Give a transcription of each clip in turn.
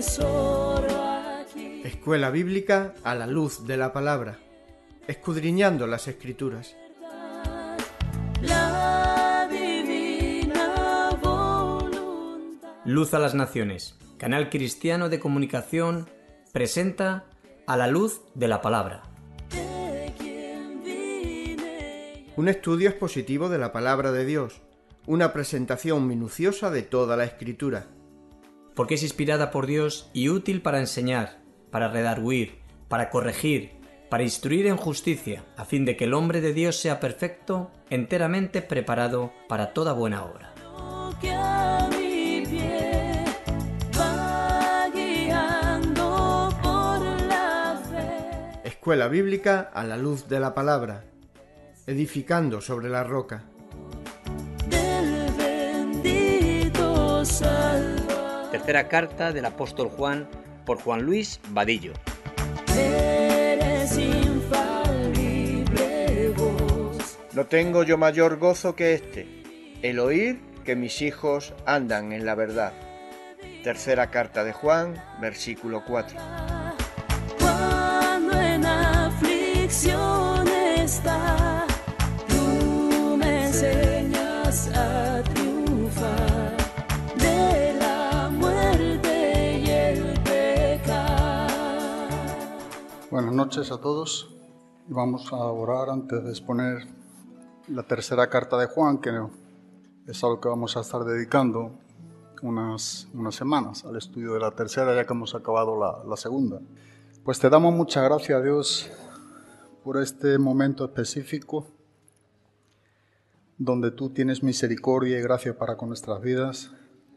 Escuela Bíblica a la luz de la palabra, escudriñando las Escrituras. Luz a las Naciones, canal cristiano de comunicación, presenta A la luz de la palabra. Un estudio expositivo de la palabra de Dios, una presentación minuciosa de toda la Escritura. Porque es inspirada por Dios y útil para enseñar, para redarguir, para corregir, para instruir en justicia, a fin de que el hombre de Dios sea perfecto, enteramente preparado para toda buena obra. Escuela Bíblica a la luz de la palabra, edificando sobre la roca. Tercera carta del apóstol Juan por Juan Luis Vadillo. No tengo yo mayor gozo que este, el oír que mis hijos andan en la verdad. Tercera carta de Juan, versículo 4. Cuando en aflicción está, tú me enseñas a triunfar de la muerte y el pecado. Buenas noches a todos. Vamos a orar antes de exponer la tercera carta de Juan, que es algo que vamos a estar dedicando unas semanas al estudio de la tercera, ya que hemos acabado la segunda. Pues te damos muchas gracias, Dios, por este momento específico donde tú tienes misericordia y gracia para con nuestras vidas,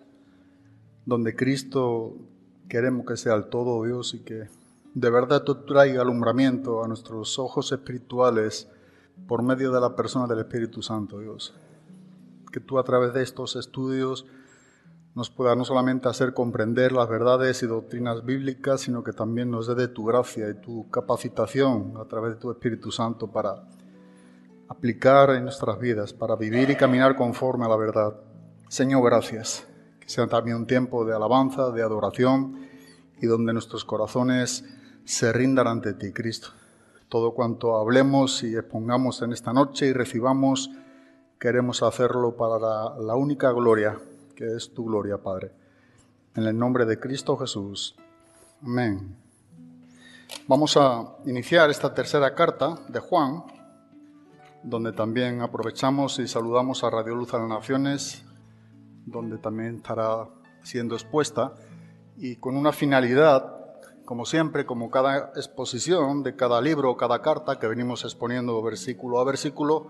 donde Cristo queremos que sea el todo, Dios, y que de verdad tú traigas alumbramiento a nuestros ojos espirituales por medio de la persona del Espíritu Santo, Dios. Que tú a través de estos estudios nos puedas no solamente hacer comprender las verdades y doctrinas bíblicas, sino que también nos dé de tu gracia y tu capacitación a través de tu Espíritu Santo para aplicar en nuestras vidas, para vivir y caminar conforme a la verdad. Señor, gracias. Que sea también un tiempo de alabanza, de adoración y donde nuestros corazones se rindan ante ti, Cristo. Todo cuanto hablemos y expongamos en esta noche y recibamos, queremos hacerlo para la única gloria, que es tu gloria, Padre. En el nombre de Cristo Jesús. Amén. Vamos a iniciar esta tercera carta de Juan, donde también aprovechamos y saludamos a Radio Luz a las Naciones, donde también estará siendo expuesta, y con una finalidad, como siempre, como cada exposición de cada libro o cada carta que venimos exponiendo versículo a versículo,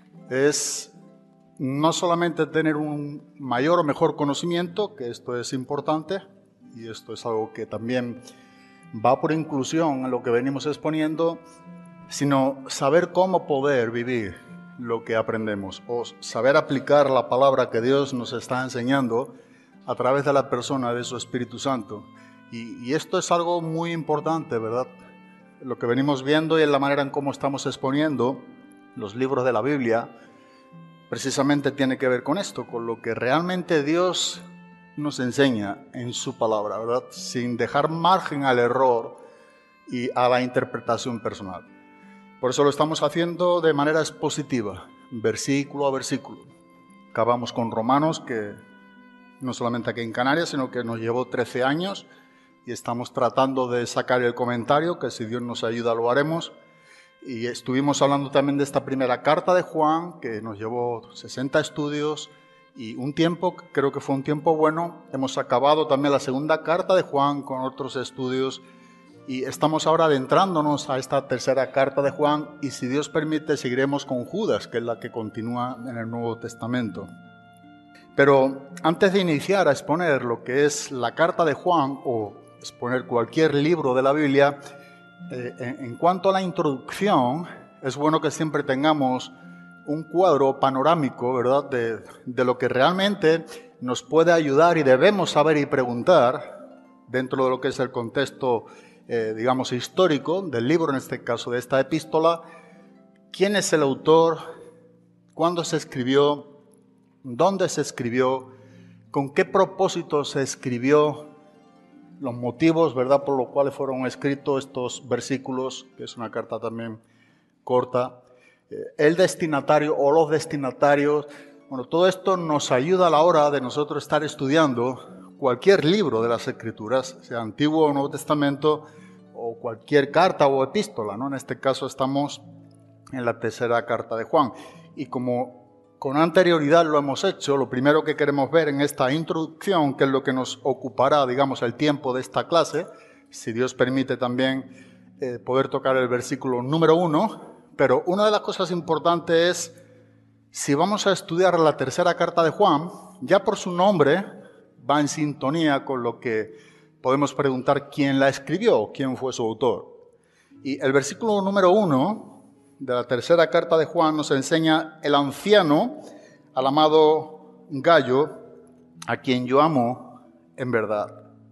es no solamente tener un mayor o mejor conocimiento, que esto es importante, y esto es algo que también va por inclusión en lo que venimos exponiendo, sino saber cómo poder vivir lo que aprendemos, o saber aplicar la palabra que Dios nos está enseñando a través de la persona de su Espíritu Santo. Y esto es algo muy importante, ¿verdad? Lo que venimos viendo y en la manera en cómo estamos exponiendo los libros de la Biblia, precisamente tiene que ver con esto, con lo que realmente Dios nos enseña en su palabra, ¿verdad? Sin dejar margen al error y a la interpretación personal. Por eso lo estamos haciendo de manera expositiva, versículo a versículo. Acabamos con Romanos, que no solamente aquí en Canarias, sino que nos llevó 13 años y estamos tratando de sacar el comentario, que si Dios nos ayuda lo haremos. Y estuvimos hablando también de esta primera carta de Juan, que nos llevó 60 estudios y un tiempo, creo que fue un tiempo bueno. Hemos acabado también la segunda carta de Juan con otros estudios y estamos ahora adentrándonos a esta tercera carta de Juan y si Dios permite seguiremos con Judas, que es la que continúa en el Nuevo Testamento. Pero antes de iniciar a exponer lo que es la carta de Juan o exponer cualquier libro de la Biblia, en cuanto a la introducción, es bueno que siempre tengamos un cuadro panorámico, ¿verdad?, de lo que realmente nos puede ayudar y debemos saber y preguntar dentro de lo que es el contexto, digamos, histórico del libro, en este caso de esta epístola. ¿Quién es el autor? ¿Cuándo se escribió? ¿Dónde se escribió? ¿Con qué propósito se escribió? los motivos, ¿verdad?, por los cuales fueron escritos estos versículos, que es una carta también corta. El destinatario o los destinatarios, bueno, todo esto nos ayuda a la hora de nosotros estar estudiando cualquier libro de las Escrituras, sea Antiguo o Nuevo Testamento, o cualquier carta o epístola, ¿no? En este caso estamos en la tercera carta de Juan. Y como con anterioridad lo hemos hecho, lo primero que queremos ver en esta introducción, que es lo que nos ocupará, digamos, el tiempo de esta clase, si Dios permite también poder tocar el versículo número 1, pero una de las cosas importantes es, si vamos a estudiar la tercera carta de Juan, ya por su nombre va en sintonía con lo que podemos preguntar quién la escribió, quién fue su autor. Y el versículo número 1 de la tercera carta de Juan nos enseña: el anciano, al amado Gallo, a quien yo amo en verdad.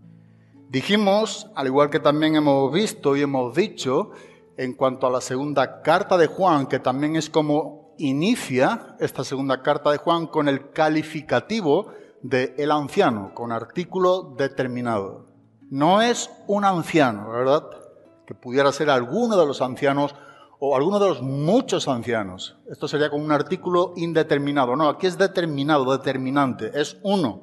Dijimos, al igual que también hemos visto y hemos dicho, en cuanto a la segunda carta de Juan, que también es como inicia esta segunda carta de Juan con el calificativo de el anciano, con artículo determinado. No es un anciano, ¿verdad?, que pudiera ser alguno de los ancianos o alguno de los muchos ancianos. Esto sería como un artículo indeterminado. No, aquí es determinado, determinante, es uno.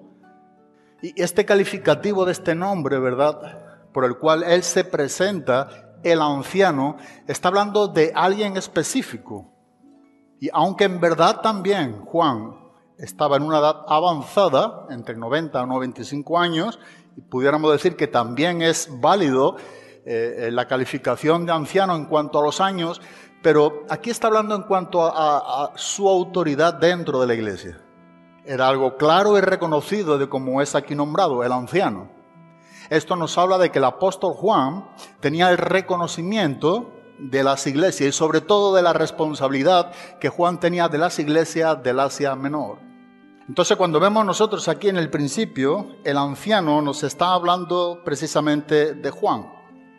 Y este calificativo de este nombre, ¿verdad?, por el cual él se presenta, el anciano, está hablando de alguien específico. Y aunque en verdad también Juan estaba en una edad avanzada, entre 90 a 95 años, y pudiéramos decir que también es válido la calificación de anciano en cuanto a los años, pero aquí está hablando en cuanto a su autoridad dentro de la iglesia. Era algo claro y reconocido de cómo es aquí nombrado, el anciano. Esto nos habla de que el apóstol Juan tenía el reconocimiento de las iglesias y sobre todo de la responsabilidad que Juan tenía de las iglesias del Asia Menor. Entonces, cuando vemos nosotros aquí en el principio, el anciano nos está hablando precisamente de Juan,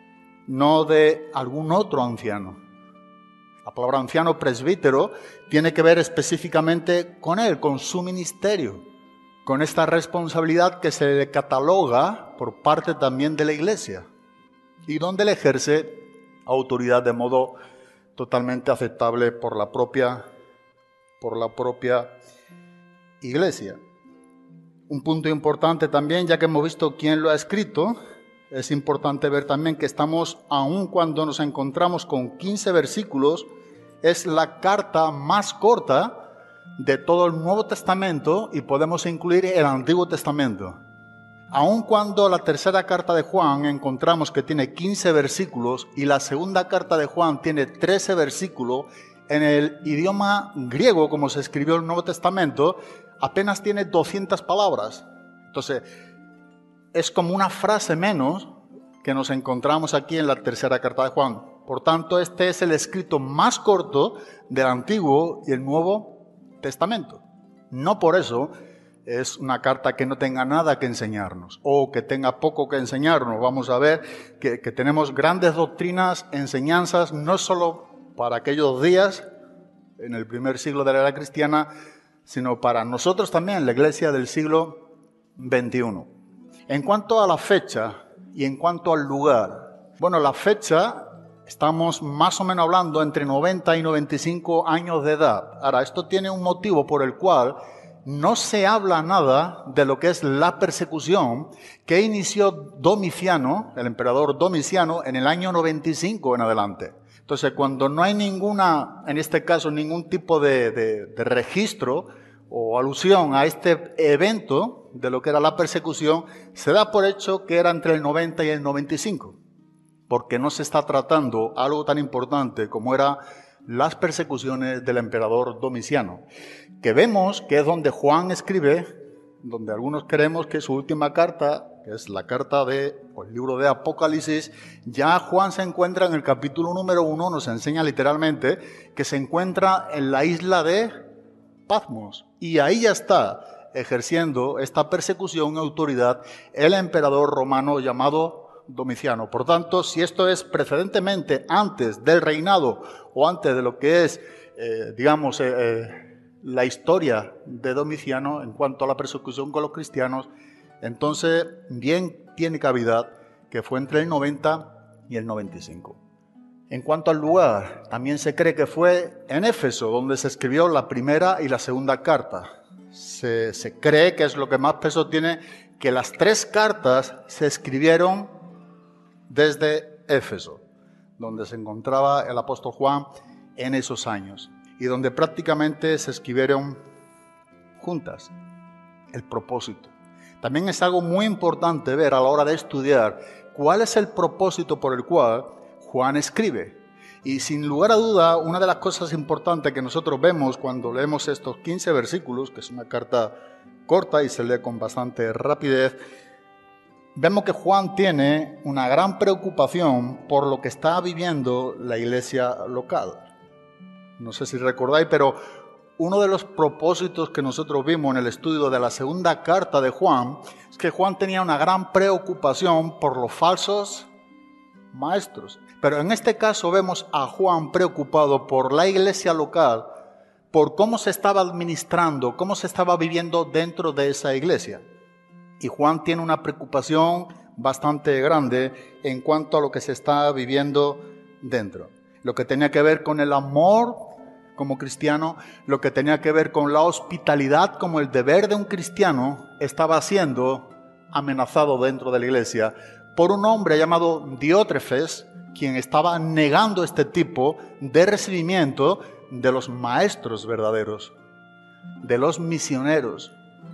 no de algún otro anciano. La palabra anciano, presbítero, tiene que ver específicamente con él, con su ministerio, con esta responsabilidad que se le cataloga por parte también de la iglesia y donde él ejerce autoridad de modo totalmente aceptable por la propia iglesia. Un punto importante también, ya que hemos visto quién lo ha escrito, es importante ver también que estamos, aun cuando nos encontramos con 15 versículos, es la carta más corta de todo el Nuevo Testamento y podemos incluir el Antiguo Testamento. Aun cuando la tercera carta de Juan encontramos que tiene 15 versículos y la segunda carta de Juan tiene 13 versículos, en el idioma griego, como se escribió el Nuevo Testamento, apenas tiene 200 palabras. Entonces, es como una frase menos que nos encontramos aquí en la tercera carta de Juan. Por tanto, este es el escrito más corto del Antiguo y el Nuevo Testamento. No por eso es una carta que no tenga nada que enseñarnos o que tenga poco que enseñarnos. Vamos a ver que tenemos grandes doctrinas, enseñanzas, no solo para aquellos días, en el primer siglo de la era cristiana, sino para nosotros también, la iglesia del siglo XXI. En cuanto a la fecha y en cuanto al lugar, bueno, la fecha, estamos más o menos hablando entre 90 y 95 años de edad. Ahora, esto tiene un motivo por el cual no se habla nada de lo que es la persecución que inició Domiciano, el emperador Domiciano, en el año 95 en adelante. Entonces, cuando no hay ninguna, en este caso, ningún tipo de registro o alusión a este evento de lo que era la persecución, se da por hecho que era entre el 90 y el 95, porque no se está tratando algo tan importante como era las persecuciones del emperador Domiciano, que vemos que es donde Juan escribe, donde algunos creemos que su última carta, que es la carta o el libro de Apocalipsis, ya Juan se encuentra en el capítulo número 1, nos enseña literalmente que se encuentra en la isla de Patmos, y ahí ya está ejerciendo esta persecución y autoridad el emperador romano llamado Domiciano. Por tanto, si esto es precedentemente antes del reinado o antes de lo que es, la historia de Domiciano en cuanto a la persecución con los cristianos, entonces bien tiene cavidad, que fue entre el 90 y el 95. En cuanto al lugar, también se cree que fue en Éfeso, donde se escribió la primera y la segunda carta. Se cree que es lo que más peso tiene, que las 3 cartas se escribieron desde Éfeso, donde se encontraba el apóstol Juan en esos años, y donde prácticamente se escribieron juntas. El propósito. También es algo muy importante ver a la hora de estudiar cuál es el propósito por el cual Juan escribe. Y sin lugar a duda, una de las cosas importantes que nosotros vemos cuando leemos estos 15 versículos, que es una carta corta y se lee con bastante rapidez, vemos que Juan tiene una gran preocupación por lo que está viviendo la iglesia local. No sé si recordáis, pero uno de los propósitos que nosotros vimos en el estudio de la segunda carta de Juan es que Juan tenía una gran preocupación por los falsos maestros. Pero en este caso vemos a Juan preocupado por la iglesia local, por cómo se estaba administrando, cómo se estaba viviendo dentro de esa iglesia. Y Juan tiene una preocupación bastante grande en cuanto a lo que se está viviendo dentro. Lo que tenía que ver con el amor como cristiano, lo que tenía que ver con la hospitalidad como el deber de un cristiano, estaba siendo amenazado dentro de la iglesia por un hombre llamado Diótrefes, quien estaba negando este tipo de recibimiento de los maestros verdaderos, de los misioneros.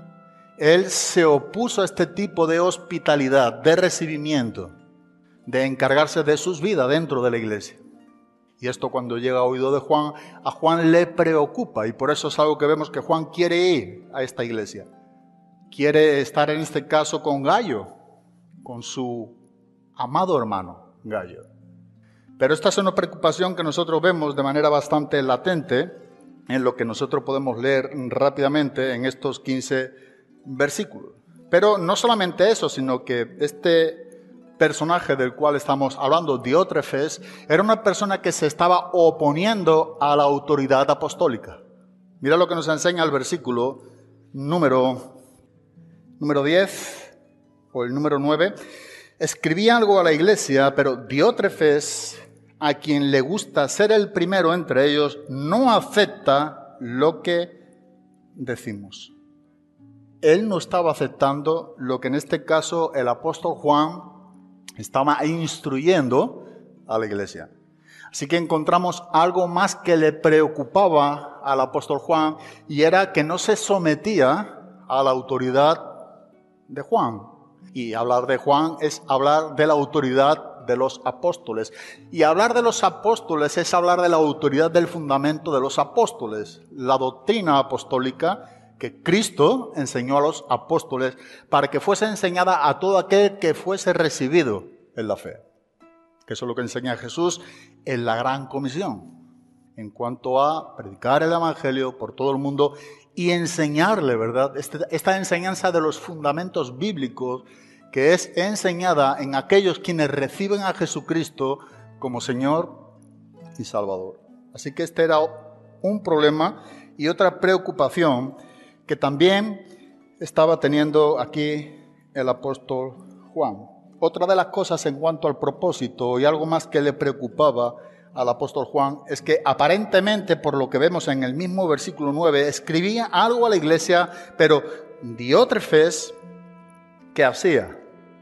Él se opuso a este tipo de hospitalidad, de recibimiento, de encargarse de sus vidas dentro de la iglesia. Y esto, cuando llega a oído de Juan, a Juan le preocupa, y por eso es algo que vemos que Juan quiere ir a esta iglesia. Quiere estar en este caso con Gayo, con su amado hermano Gayo. Pero esta es una preocupación que nosotros vemos de manera bastante latente en lo que nosotros podemos leer rápidamente en estos 15 versículos. Pero no solamente eso, sino que este personaje del cual estamos hablando, Diótrefes, era una persona que se estaba oponiendo a la autoridad apostólica. Mira lo que nos enseña el versículo número 10 o el número 9. Escribía algo a la iglesia, pero Diótrefes, a quien le gusta ser el primero entre ellos, no acepta lo que decimos. Él no estaba aceptando lo que en este caso el apóstol Juan estaba instruyendo a la iglesia. Así que encontramos algo más que le preocupaba al apóstol Juan, y era que no se sometía a la autoridad de Juan. Y hablar de Juan es hablar de la autoridad de los apóstoles. Y hablar de los apóstoles es hablar de la autoridad del fundamento de los apóstoles, la doctrina apostólica que Cristo enseñó a los apóstoles para que fuese enseñada a todo aquel que fuese recibido en la fe. Que eso es lo que enseña Jesús en la Gran Comisión, en cuanto a predicar el Evangelio por todo el mundo y enseñarle, ¿verdad? Esta enseñanza de los fundamentos bíblicos, que es enseñada en aquellos quienes reciben a Jesucristo como Señor y Salvador. Así que este era un problema y otra preocupación que también estaba teniendo aquí el apóstol Juan. Otra de las cosas en cuanto al propósito y algo más que le preocupaba al apóstol Juan es que aparentemente, por lo que vemos en el mismo versículo 9, escribía algo a la iglesia, pero Diótrefes, ¿qué hacía?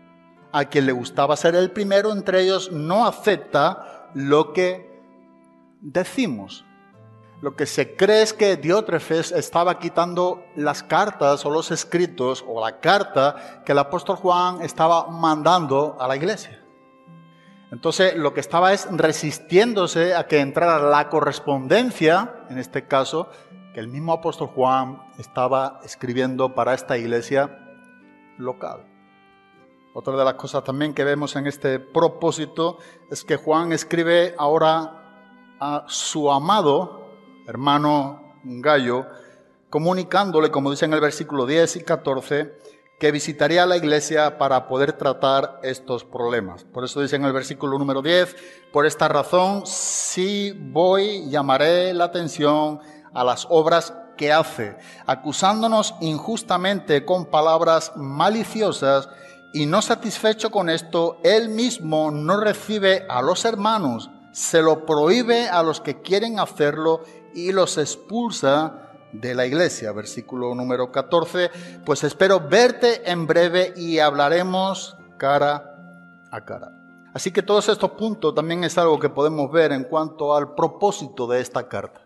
A quien le gustaba ser el primero entre ellos, no acepta lo que decimos. Lo que se cree es que Diótrefes estaba quitando las cartas o los escritos o la carta que el apóstol Juan estaba mandando a la iglesia. Entonces lo que estaba es resistiéndose a que entrara la correspondencia, en este caso, que el mismo apóstol Juan estaba escribiendo para esta iglesia local. Otra de las cosas también que vemos en este propósito es que Juan escribe ahora a su amado hermano Gayo, comunicándole, como dice en el versículo 10 y 14, que visitaría la iglesia para poder tratar estos problemas. Por eso dice en el versículo número 10, por esta razón, si voy, llamaré la atención a las obras que hace, acusándonos injustamente con palabras maliciosas y no satisfecho con esto, él mismo no recibe a los hermanos, se lo prohíbe a los que quieren hacerlo y los expulsa de la iglesia. Versículo número 14, pues espero verte en breve y hablaremos cara a cara. Así que todos estos puntos también es algo que podemos ver en cuanto al propósito de esta carta.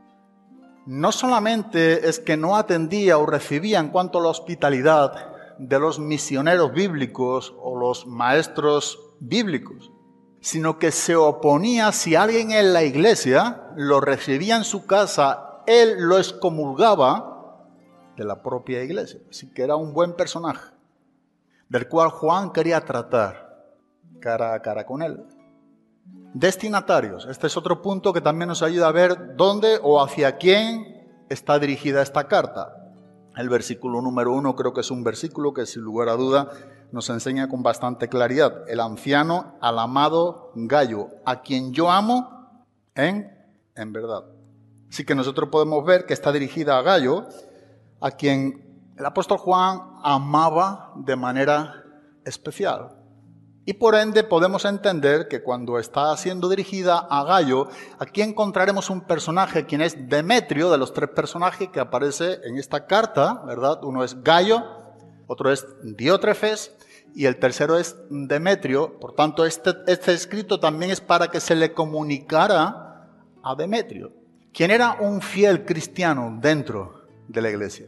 No solamente es que no atendía o recibía en cuanto a la hospitalidad de los misioneros bíblicos o los maestros bíblicos, sino que se oponía si alguien en la iglesia lo recibía en su casa, él lo excomulgaba de la propia iglesia. Así que era un buen personaje, del cual Juan quería tratar cara a cara con él. Destinatarios. Este es otro punto que también nos ayuda a ver dónde o hacia quién está dirigida esta carta. El versículo número 1 creo que es un versículo que sin lugar a duda nos enseña con bastante claridad. El anciano al amado Gayo, a quien yo amo en verdad. Así que nosotros podemos ver que está dirigida a Gayo, a quien el apóstol Juan amaba de manera especial. Y por ende podemos entender que cuando está siendo dirigida a Gayo, aquí encontraremos un personaje, quien es Demetrio, de los tres personajes que aparece en esta carta, ¿verdad? Uno es Gayo, otro es Diótrefes y el tercero es Demetrio. Por tanto, este escrito también es para que se le comunicara a Demetrio, quien era un fiel cristiano dentro de la iglesia.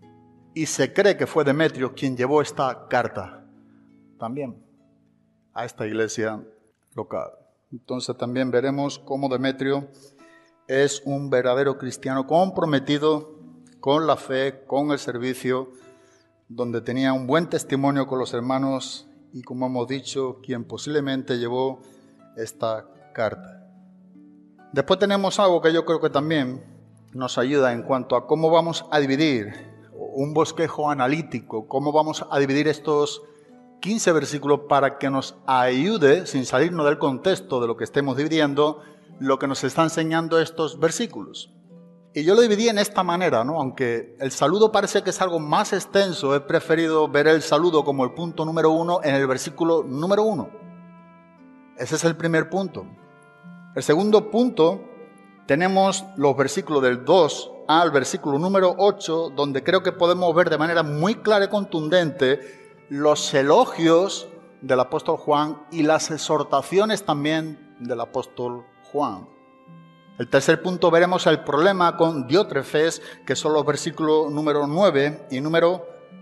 Y se cree que fue Demetrio quien llevó esta carta también a esta iglesia local. Entonces también veremos cómo Demetrio es un verdadero cristiano comprometido con la fe, con el servicio, donde tenía un buen testimonio con los hermanos y, como hemos dicho, quien posiblemente llevó esta carta. Después tenemos algo que yo creo que también nos ayuda en cuanto a cómo vamos a dividir, un bosquejo analítico, cómo vamos a dividir estos 15 versículos para que nos ayude, sin salirnos del contexto de lo que estemos dividiendo, lo que nos está enseñando estos versículos. Y yo lo dividí en esta manera, ¿no? Aunque el saludo parece que es algo más extenso, he preferido ver el saludo como el punto número 1 en el versículo número 1. Ese es el primer punto. El segundo punto, tenemos los versículos del 2 al versículo número 8, donde creo que podemos ver de manera muy clara y contundente los elogios del apóstol Juan y las exhortaciones también del apóstol Juan. El tercer punto veremos el problema con Diótrefes, que son los versículos número 9 y número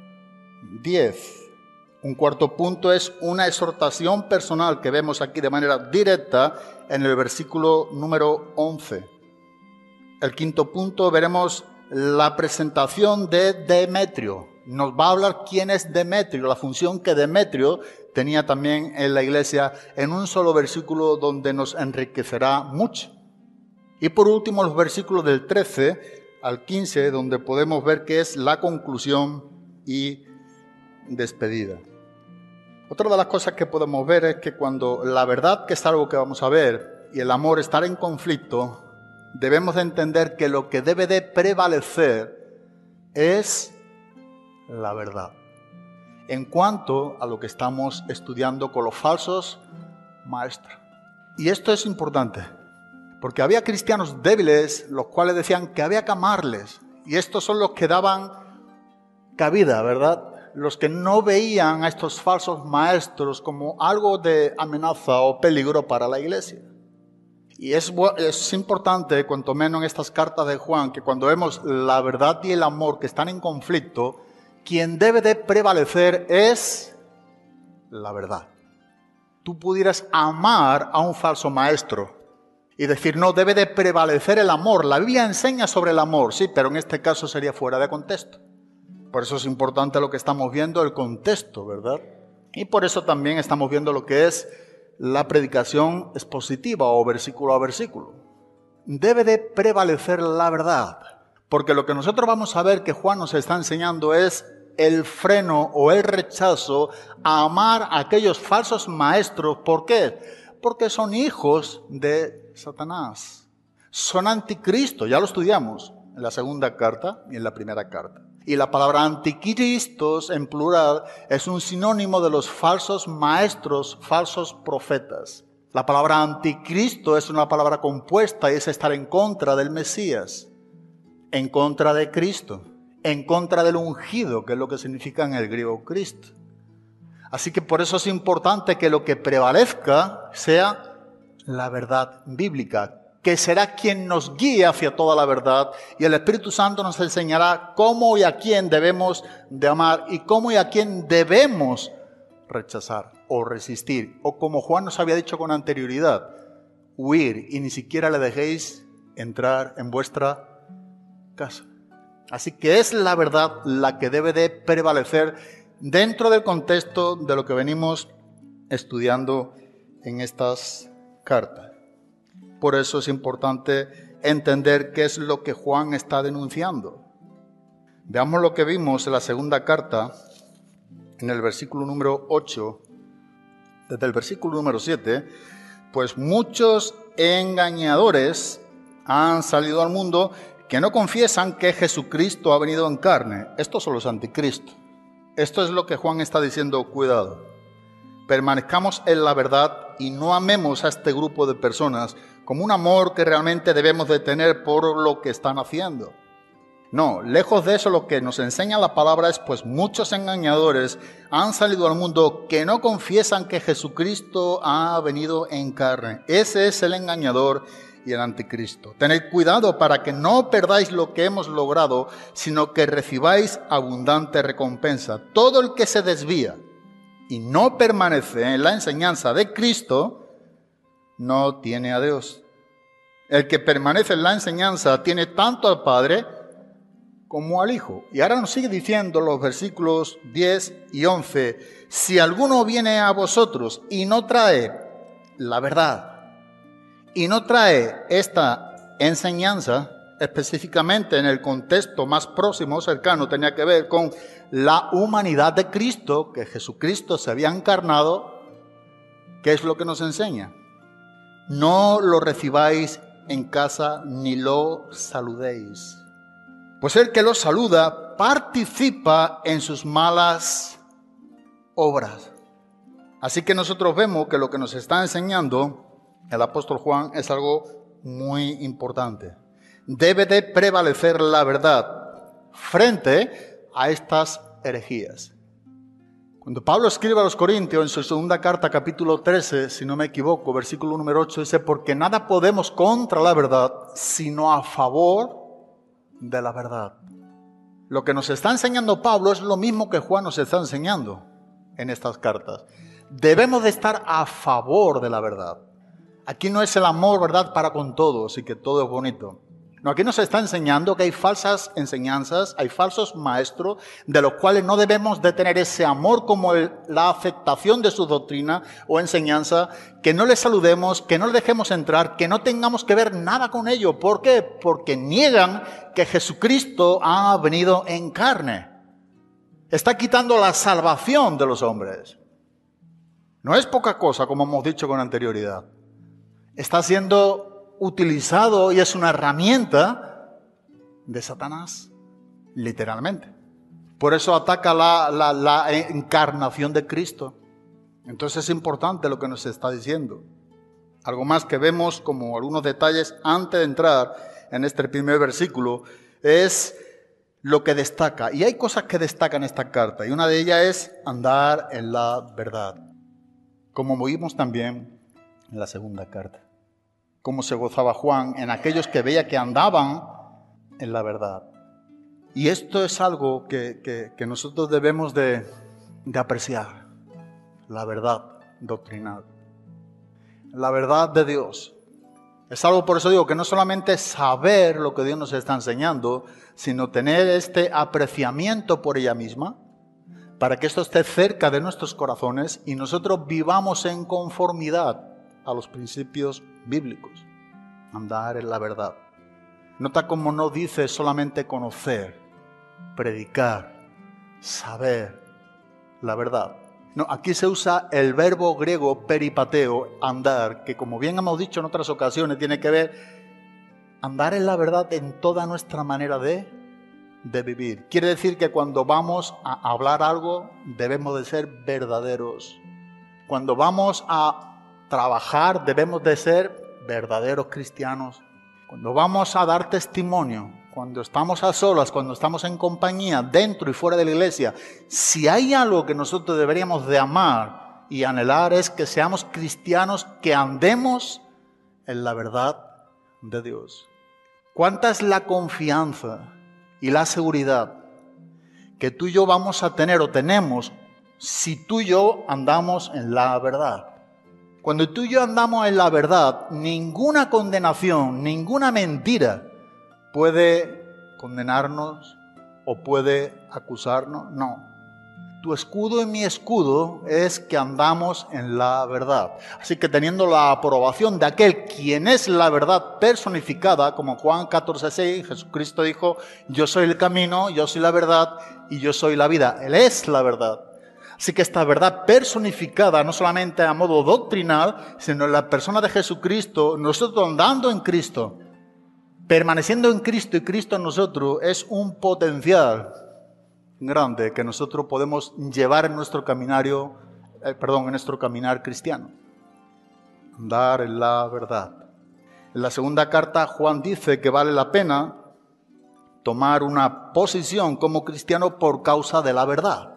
10. Un cuarto punto es una exhortación personal que vemos aquí de manera directa en el versículo número 11. El quinto punto veremos la presentación de Demetrio. Nos va a hablar quién es Demetrio, la función que Demetrio tenía también en la iglesia, en un solo versículo donde nos enriquecerá mucho. Y por último, los versículos del 13 al 15, donde podemos ver que es la conclusión y despedida. Otra de las cosas que podemos ver es que cuando la verdad, que es algo que vamos a ver, y el amor estar en conflicto, debemos de entender que lo que debe de prevalecer es la verdad. En cuanto a lo que estamos estudiando con los falsos maestros. Y esto es importante, porque había cristianos débiles, los cuales decían que había que amarles. Y estos son los que daban cabida, ¿verdad? Los que no veían a estos falsos maestros como algo de amenaza o peligro para la iglesia. Y es importante, cuanto menos en estas cartas de Juan, que cuando vemos la verdad y el amor que están en conflicto, quien debe de prevalecer es la verdad. Tú pudieras amar a un falso maestro y decir, no, debe de prevalecer el amor. La Biblia enseña sobre el amor, sí, pero en este caso sería fuera de contexto. Por eso es importante lo que estamos viendo, el contexto, ¿verdad? Y por eso también estamos viendo lo que es la predicación expositiva o versículo a versículo. Debe de prevalecer la verdad, porque lo que nosotros vamos a ver que Juan nos está enseñando es el freno o el rechazo a amar a aquellos falsos maestros. ¿Por qué? Porque son hijos de Satanás. Son anticristo, ya lo estudiamos en la segunda carta y en la primera carta. Y la palabra anticristos en plural es un sinónimo de los falsos maestros, falsos profetas. La palabra anticristo es una palabra compuesta y es estar en contra del Mesías, en contra de Cristo, en contra del ungido, que es lo que significa en el griego Cristo. Así que por eso es importante que lo que prevalezca sea la verdad bíblica, que será quien nos guíe hacia toda la verdad, y el Espíritu Santo nos enseñará cómo y a quién debemos de amar y cómo y a quién debemos rechazar o resistir, o como Juan nos había dicho con anterioridad, huir y ni siquiera le dejéis entrar en vuestra casa. Así que es la verdad la que debe de prevalecer dentro del contexto de lo que venimos estudiando en estas cartas. Por eso es importante entender qué es lo que Juan está denunciando. Veamos lo que vimos en la segunda carta, en el versículo número 8, desde el versículo número 7, pues muchos engañadores han salido al mundo que no confiesan que Jesucristo ha venido en carne. Estos son los anticristos. Esto es lo que Juan está diciendo, cuidado. Permanezcamos en la verdad y no amemos a este grupo de personas como un amor que realmente debemos de tener por lo que están haciendo. No, lejos de eso lo que nos enseña la palabra es pues muchos engañadores han salido al mundo que no confiesan que Jesucristo ha venido en carne. Ese es el engañador y el anticristo. Tened cuidado para que no perdáis lo que hemos logrado, sino que recibáis abundante recompensa. Todo el que se desvía y no permanece en la enseñanza de Cristo, no tiene a Dios. El que permanece en la enseñanza tiene tanto al Padre como al Hijo. Y ahora nos sigue diciendo los versículos 10 y 11, si alguno viene a vosotros y no trae la verdad, y no trae esta enseñanza, específicamente en el contexto más próximo, cercano, tenía que ver con la humanidad de Cristo, que Jesucristo se había encarnado, ¿qué es lo que nos enseña? No lo recibáis en casa ni lo saludéis. Pues el que lo saluda participa en sus malas obras. Así que nosotros vemos que lo que nos está enseñando el apóstol Juan es algo muy importante. Debe de prevalecer la verdad frente a estas herejías. Cuando Pablo escribe a los Corintios en su segunda carta, capítulo 13, si no me equivoco, versículo número 8, dice, porque nada podemos contra la verdad, sino a favor de la verdad. Lo que nos está enseñando Pablo es lo mismo que Juan nos está enseñando en estas cartas. Debemos de estar a favor de la verdad. Aquí no es el amor, ¿verdad?, para con todos y que todo es bonito. No, aquí nos está enseñando que hay falsas enseñanzas, hay falsos maestros, de los cuales no debemos de tener ese amor como la aceptación de su doctrina o enseñanza, que no les saludemos, que no les dejemos entrar, que no tengamos que ver nada con ellos. ¿Por qué? Porque niegan que Jesucristo ha venido en carne. Está quitando la salvación de los hombres. No es poca cosa, como hemos dicho con anterioridad. Está siendo utilizado y es una herramienta de Satanás, literalmente. Por eso ataca la encarnación de Cristo. Entonces es importante lo que nos está diciendo. Algo más que vemos como algunos detalles antes de entrar en este primer versículo es lo que destaca. Y hay cosas que destacan esta carta y una de ellas es andar en la verdad. Como vimos también en la segunda carta. Cómo se gozaba Juan en aquellos que veía que andaban en la verdad. Y esto es algo que nosotros debemos de apreciar. La verdad doctrinal. La verdad de Dios. Es algo, por eso digo, que no solamente saber lo que Dios nos está enseñando, sino tener este apreciamiento por ella misma, para que esto esté cerca de nuestros corazones y nosotros vivamos en conformidad a los principios bíblicos. Andar en la verdad. Nota cómo no dice solamente conocer, predicar, saber la verdad. No, aquí se usa el verbo griego peripateo, andar, que como bien hemos dicho en otras ocasiones, tiene que ver andar en la verdad en toda nuestra manera de de vivir. Quiere decir que cuando vamos a hablar algo, debemos de ser verdaderos. Cuando vamos a trabajar, debemos de ser verdaderos cristianos. Cuando vamos a dar testimonio, cuando estamos a solas, cuando estamos en compañía, dentro y fuera de la iglesia, si hay algo que nosotros deberíamos de amar y anhelar es que seamos cristianos, que andemos en la verdad de Dios. ¿Cuánta es la confianza y la seguridad que tú y yo vamos a tener o tenemos si tú y yo andamos en la verdad? Cuando tú y yo andamos en la verdad, ninguna condenación, ninguna mentira puede condenarnos o puede acusarnos. No. Tu escudo y mi escudo es que andamos en la verdad. Así que teniendo la aprobación de aquel quien es la verdad personificada, como Juan 14:6, Jesucristo dijo, yo soy el camino, yo soy la verdad y yo soy la vida. Él es la verdad. Así que esta verdad personificada, no solamente a modo doctrinal, sino en la persona de Jesucristo, nosotros andando en Cristo, permaneciendo en Cristo y Cristo en nosotros, es un potencial grande que nosotros podemos llevar en nuestro en nuestro caminar cristiano. Andar en la verdad. En la segunda carta, Juan dice que vale la pena tomar una posición como cristiano por causa de la verdad.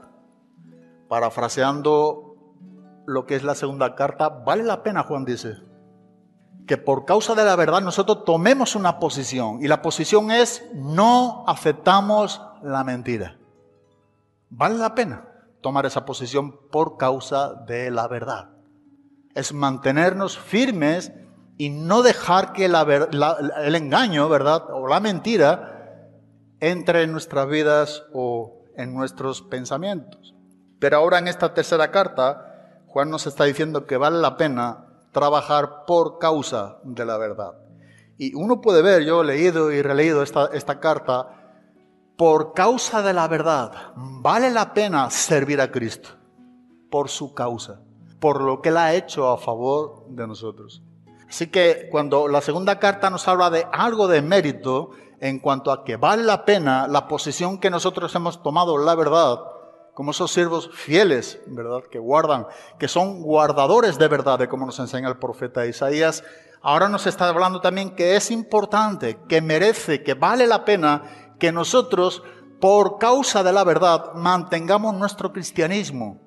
Parafraseando lo que es la segunda carta, vale la pena, Juan dice, que por causa de la verdad nosotros tomemos una posición. Y la posición es, no aceptamos la mentira. Vale la pena tomar esa posición por causa de la verdad. Es mantenernos firmes y no dejar que el engaño, ¿verdad?, o la mentira entre en nuestras vidas o en nuestros pensamientos. Pero ahora en esta tercera carta, Juan nos está diciendo que vale la pena trabajar por causa de la verdad. Y uno puede ver, yo he leído y releído esta carta, por causa de la verdad, vale la pena servir a Cristo, por su causa, por lo que Él ha hecho a favor de nosotros. Así que cuando la segunda carta nos habla de algo de mérito, en cuanto a que vale la pena la posición que nosotros hemos tomado, la verdad, como esos siervos fieles, ¿verdad?, que guardan, que son guardadores de verdad, de como nos enseña el profeta Isaías. Ahora nos está hablando también que es importante, que merece, que vale la pena que nosotros, por causa de la verdad, mantengamos nuestro cristianismo.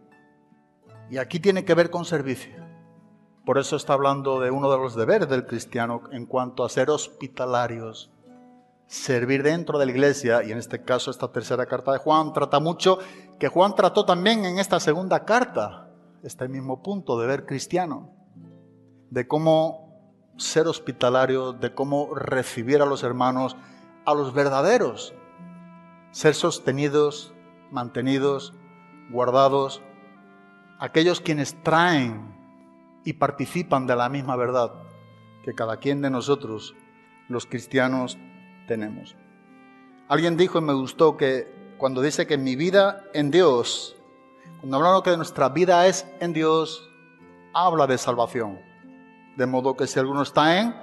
Y aquí tiene que ver con servicio. Por eso está hablando de uno de los deberes del cristiano en cuanto a ser hospitalarios. Servir dentro de la iglesia, y en este caso esta tercera carta de Juan trata mucho, que Juan trató también en esta segunda carta, este mismo punto, deber cristiano, de cómo ser hospitalario, de cómo recibir a los hermanos, a los verdaderos, ser sostenidos, mantenidos, guardados, aquellos quienes traen y participan de la misma verdad que cada quien de nosotros, los cristianos, tenemos. Alguien dijo y me gustó que cuando dice que mi vida en Dios, cuando hablamos que nuestra vida es en Dios, habla de salvación. De modo que si alguno está en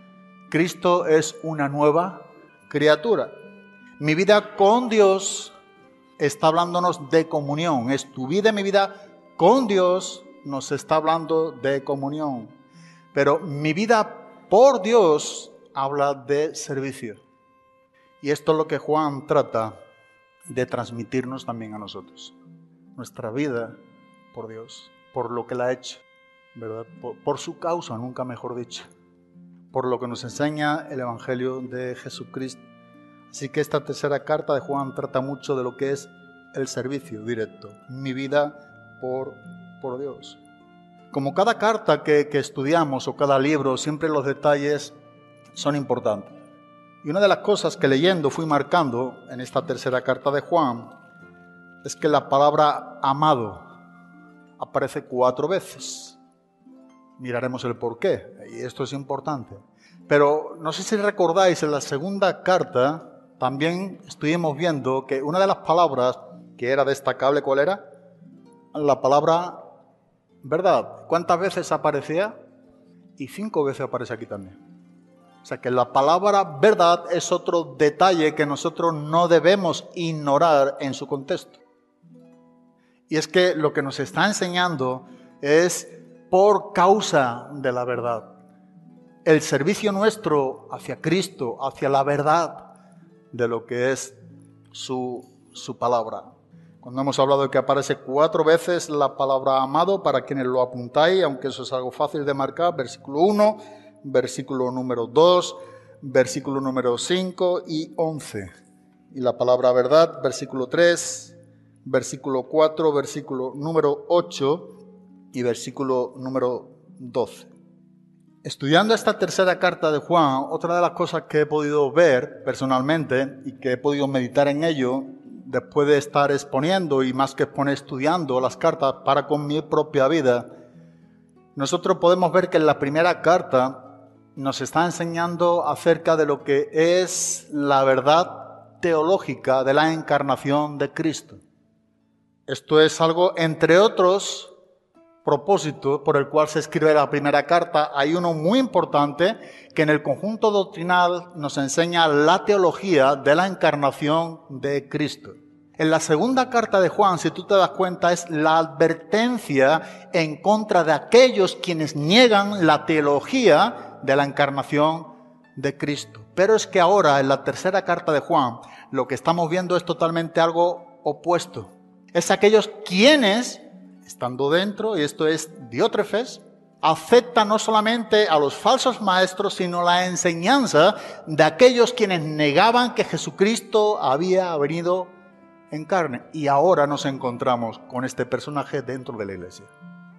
Cristo es una nueva criatura. Mi vida con Dios está hablándonos de comunión. Es tu vida y mi vida con Dios nos está hablando de comunión. Pero mi vida por Dios habla de servicio. Y esto es lo que Juan trata de transmitirnos también a nosotros. Nuestra vida por Dios, por lo que Él ha hecho, ¿verdad? Por su causa, nunca mejor dicho. Por lo que nos enseña el Evangelio de Jesucristo. Así que esta tercera carta de Juan trata mucho de lo que es el servicio directo. Mi vida por Dios. Como cada carta que estudiamos o cada libro, siempre los detalles son importantes. Y una de las cosas que leyendo fui marcando en esta tercera carta de Juan es que la palabra amado aparece 4 veces. Miraremos el porqué, y esto es importante. Pero no sé si recordáis, en la segunda carta también estuvimos viendo que una de las palabras que era destacable, ¿cuál era? La palabra verdad. ¿Cuántas veces aparecía? Y 5 veces aparece aquí también. O sea que la palabra verdad es otro detalle que nosotros no debemos ignorar en su contexto. Y es que lo que nos está enseñando es por causa de la verdad. El servicio nuestro hacia Cristo, hacia la verdad de lo que es su palabra. Cuando hemos hablado de que aparece 4 veces la palabra amado, para quienes lo apuntáis, aunque eso es algo fácil de marcar, versículo 1, versículo número 2, versículo número 5 y 11. Y la palabra verdad, versículo 3, versículo 4, versículo número 8 y versículo número 12. Estudiando esta tercera carta de Juan, otra de las cosas que he podido ver personalmente y que he podido meditar en ello, después de estar exponiendo y más que exponer, estudiando las cartas para con mi propia vida, nosotros podemos ver que en la primera carta nos está enseñando acerca de lo que es la verdad teológica de la encarnación de Cristo. Esto es algo, entre otros propósitos por el cual se escribe la primera carta. Hay uno muy importante que en el conjunto doctrinal nos enseña la teología de la encarnación de Cristo. En la segunda carta de Juan, si tú te das cuenta, es la advertencia en contra de aquellos quienes niegan la teología de la encarnación de Cristo. Pero es que ahora, en la tercera carta de Juan, lo que estamos viendo es totalmente algo opuesto. Es aquellos quienes, estando dentro, y esto es Diótrefes, acepta no solamente a los falsos maestros, sino la enseñanza de aquellos quienes negaban que Jesucristo había venido en carne. Y ahora nos encontramos con este personaje dentro de la iglesia.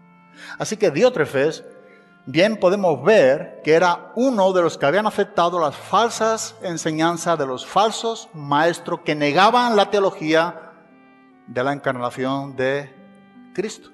Así que Diótrefes, bien podemos ver que era uno de los que habían aceptado las falsas enseñanzas de los falsos maestros que negaban la teología de la encarnación de Cristo.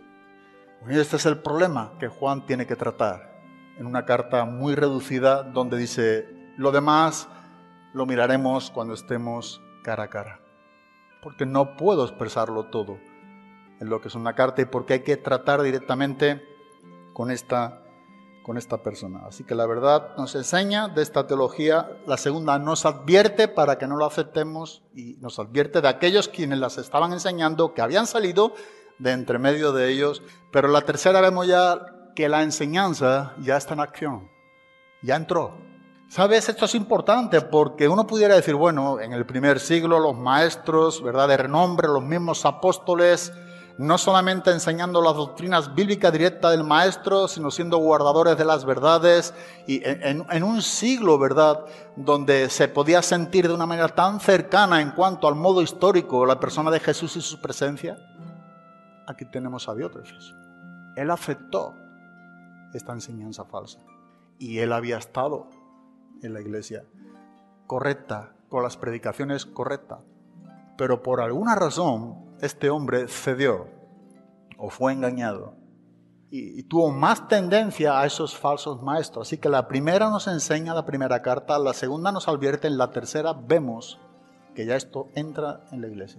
Y este es el problema que Juan tiene que tratar en una carta muy reducida donde dice, lo demás lo miraremos cuando estemos cara a cara. Porque no puedo expresarlo todo en lo que es una carta y porque hay que tratar directamente con esta persona. Así que la verdad nos enseña de esta teología, la segunda nos advierte para que no lo aceptemos y nos advierte de aquellos quienes las estaban enseñando, que habían salido de entre medio de ellos, pero la tercera vemos ya que la enseñanza ya está en acción, ya entró. ¿Sabes? Esto es importante porque uno pudiera decir, bueno, en el primer siglo los maestros, ¿verdad?, de renombre, los mismos apóstoles, no solamente enseñando las doctrinas bíblicas directas del maestro, sino siendo guardadores de las verdades, y en un siglo, ¿verdad?, donde se podía sentir de una manera tan cercana en cuanto al modo histórico la persona de Jesús y su presencia. Aquí tenemos a Diótrefes. Él aceptó esta enseñanza falsa y él había estado en la iglesia correcta, con las predicaciones correctas, pero por alguna razón este hombre cedió o fue engañado y tuvo más tendencia a esos falsos maestros. Así que la primera nos enseña la primera carta, la segunda nos advierte, en la tercera vemos que ya esto entra en la iglesia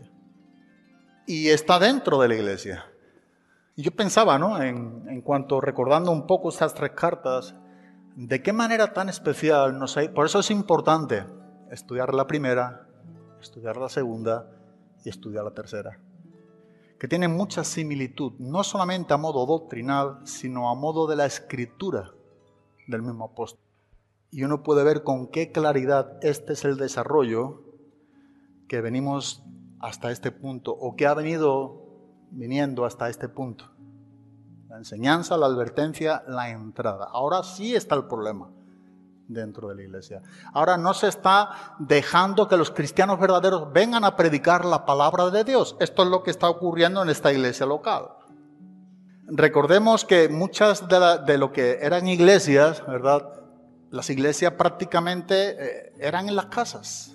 y está dentro de la iglesia. Y yo pensaba, ¿no?, en cuanto recordando un poco estas 3 cartas, de qué manera tan especial nos hay. Por eso es importante estudiar la primera, estudiar la segunda y estudiar la tercera, que tienen mucha similitud, no solamente a modo doctrinal, sino a modo de la escritura del mismo apóstol. Y uno puede ver con qué claridad este es el desarrollo que venimos hasta este punto, o que ha viniendo hasta este punto. La enseñanza, la advertencia, la entrada. Ahora sí está el problema dentro de la iglesia. Ahora no se está dejando que los cristianos verdaderos vengan a predicar la palabra de Dios. Esto es lo que está ocurriendo en esta iglesia local. Recordemos que muchas de lo que eran iglesias, ¿verdad?, las iglesias prácticamente eran en las casas.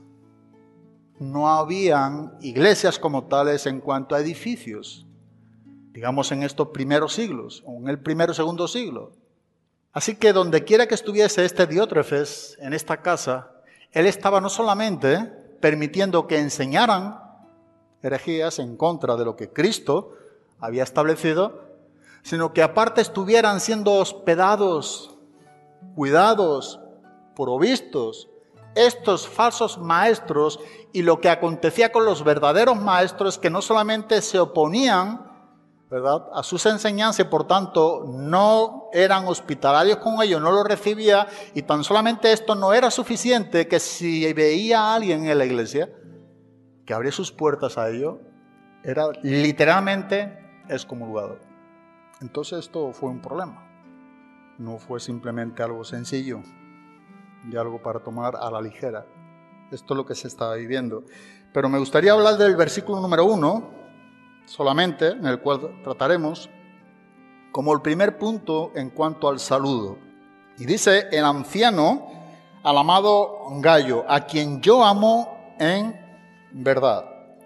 No habían iglesias como tales en cuanto a edificios, digamos en estos primeros siglos, o en el primero y segundo siglo. Así que donde quiera que estuviese este Diótrefes en esta casa, él estaba no solamente permitiendo que enseñaran herejías en contra de lo que Cristo había establecido, sino que aparte estuvieran siendo hospedados, cuidados provistos estos falsos maestros, y lo que acontecía con los verdaderos maestros es que no solamente se oponían, ¿verdad?, a sus enseñanzas, y por tanto no eran hospitalarios con ellos, no los recibía, y tan solamente esto no era suficiente, que si veía a alguien en la iglesia que abría sus puertas a ellos, era literalmente excomulgado. Entonces esto fue un problema, no fue simplemente algo sencillo y algo para tomar a la ligera. Esto es lo que se estaba viviendo. Pero me gustaría hablar del versículo número 1 solamente, en el cual trataremos como el primer punto en cuanto al saludo. Y dice: el anciano al amado Gayo, a quien yo amo en verdad.